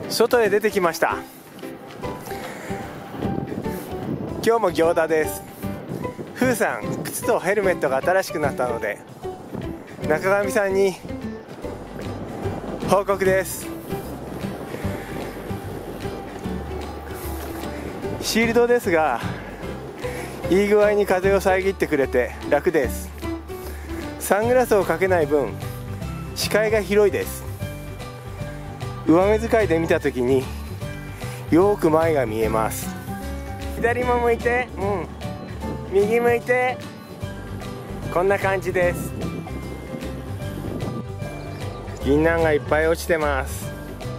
外へ出てきました。今日も行田です。ふうさん、靴とヘルメットが新しくなったので中上さんに報告です。シールドですがいい具合に風を遮ってくれて楽です。サングラスをかけない分視界が広いです。上目遣いで見たときによく前が見えます。左も向いて、右向いて、こんな感じです。銀杏がいっぱい落ちてます。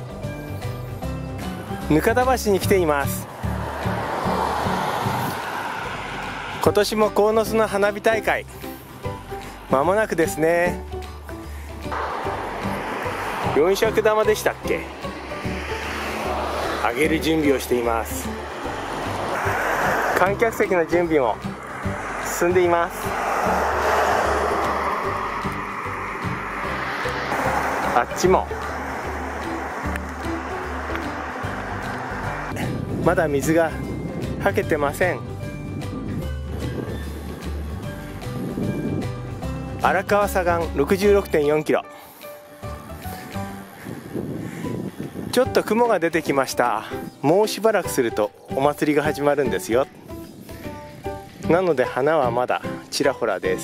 額田橋に来ています。今年も鴻巣の花火大会まもなくですね。4尺玉でしたっけ、上げる準備をしています。観客席の準備も進んでいます。あっちもまだ水がはけてません。荒川左岸 66.4 キロ。ちょっと雲が出てきました。もうしばらくするとお祭りが始まるんですよ。なので花はまだちらほらです。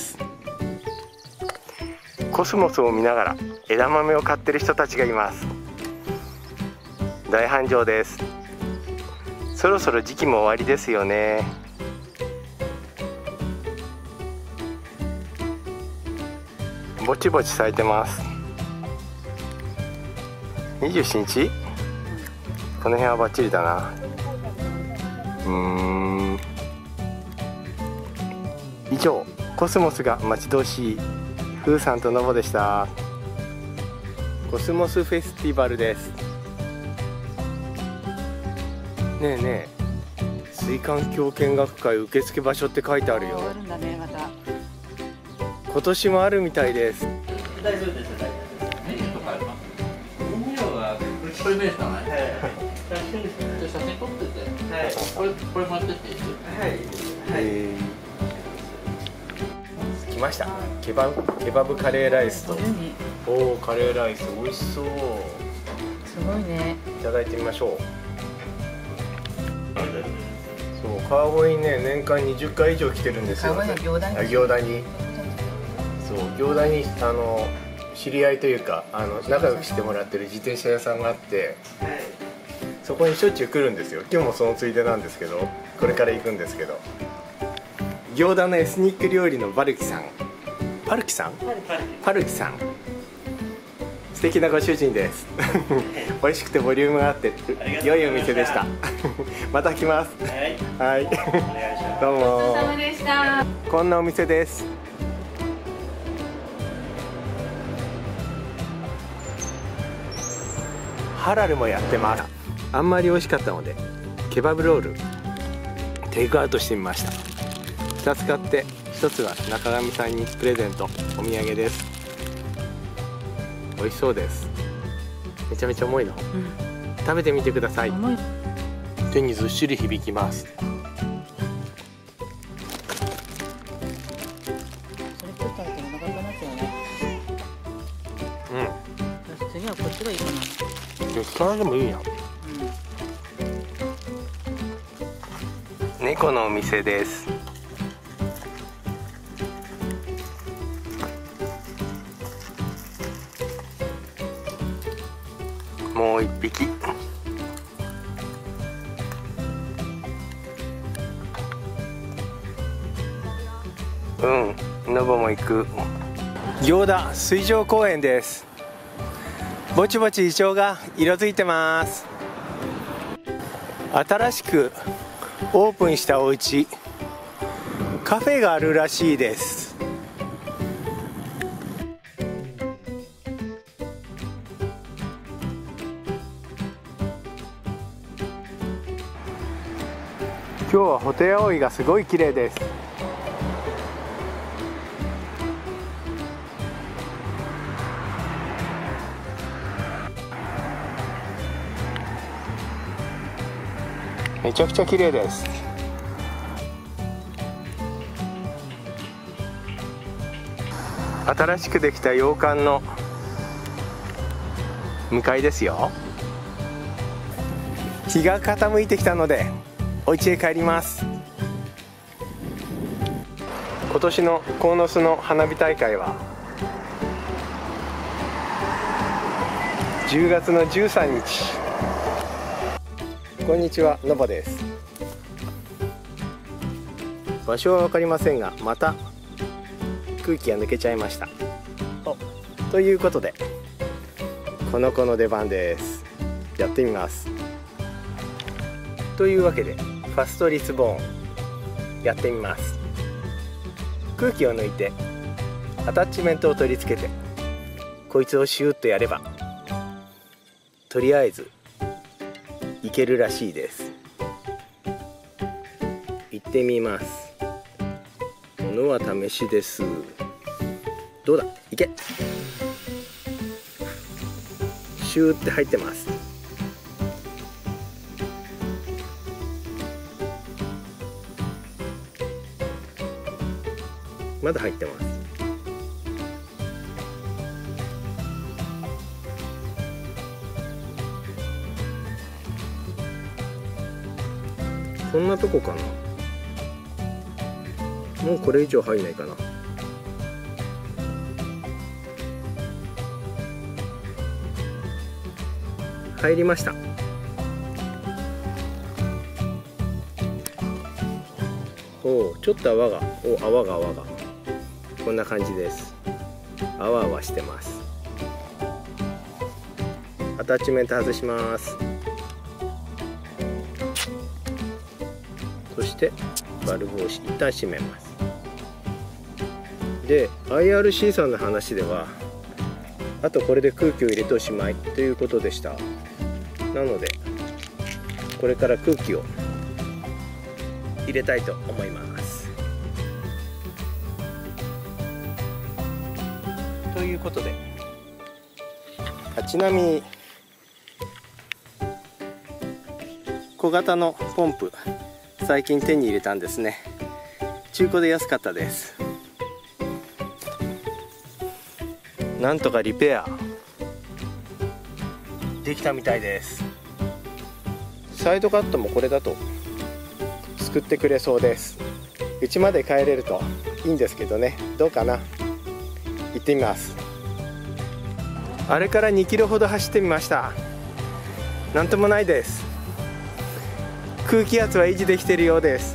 コスモスを見ながら枝豆を買ってる人たちがいます。大繁盛です。そろそろ時期も終わりですよね。ぼちぼち咲いてます。27日、この辺はバッチリだな。以上、コスモスが待ち遠しいふうさんとのぼでした。コスモスフェスティバルです。ねえねえ、水環境見学会受付場所って書いてあるよ。今年もあるみたいです。 大丈夫です。メニューとかあります？メニューはこれベースだね。写真撮ってて、これ持ってっていいです？はい。 来ました。ケバブカレーライスと。おお、カレーライス美味しそう。 すごいね。 いただいてみましょう。そう、川越にね、年間20回以上来てるんですよ。 川越の行田に。 行田に。そう、行田に知り合いというか仲良くしてもらってる自転車屋さんがあって、そこにしょっちゅう来るんですよ。今日もそのついでなんですけど、これから行くんですけど、行田のエスニック料理のパルキさん、パルキさん素敵なご主人です。美味しくてボリュームがあって良いお店でした。また来ます。はい、どうも。 ごちそうさまでした。 こんなお店です。ハラルもやってます。あんまり美味しかったのでケバブロールテイクアウトしてみました。2つ買って1つは中上さんにプレゼント、お土産です。美味しそうです。めちゃめちゃ重いの、食べてみてください。手にずっしり響きます。 それ食ったらお腹がなっちゃうね。よし、次はこっちがいいかな。 聞かないでもいいや。猫のお店です。もう一匹。ノボも行く。行田水上公園です。ぼちぼちイチョウが色づいてます。新しくオープンしたお家、カフェがあるらしいです。今日はホテイアオイがすごい綺麗です。 めちゃくちゃ綺麗です。新しくできた洋館の向かいですよ。日が傾いてきたのでお家へ帰ります。今年の鴻巣の花火大会は10月の13日。こんにちは、のぼです。場所は分かりませんが、また空気が抜けちゃいました。ということでこの子の出番です。やってみます。というわけでファストリスボーンやってみます。空気を抜いてアタッチメントを取り付けてこいつをシューッとやればとりあえずいけるらしいです。行ってみます。ものは試しです。どうだ、いけ。シューって入ってます。まだ入ってます。こんなとこかな。もうこれ以上入んないかな。入りました。ちょっと泡がこんな感じです。あわあわしてます。アタッチメント外します。そしてバルブを一旦閉めます。で IRC さんの話ではあとこれで空気を入れておしまいということでした。なのでこれから空気を入れたいと思います。ということでちなみに小型のポンプ最近手に入れたんですね。中古で安かったです。なんとかリペアできたみたいです。サイドカットもこれだと作ってくれそうです。家まで帰れるといいんですけどね。どうかな。行ってみます。あれから2キロほど走ってみました。なんともないです。空気圧は維持できているようです。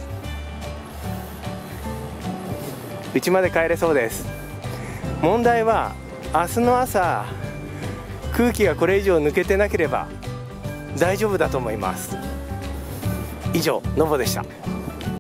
家まで帰れそうです。問題は明日の朝空気がこれ以上抜けてなければ大丈夫だと思います。以上、のぼでした。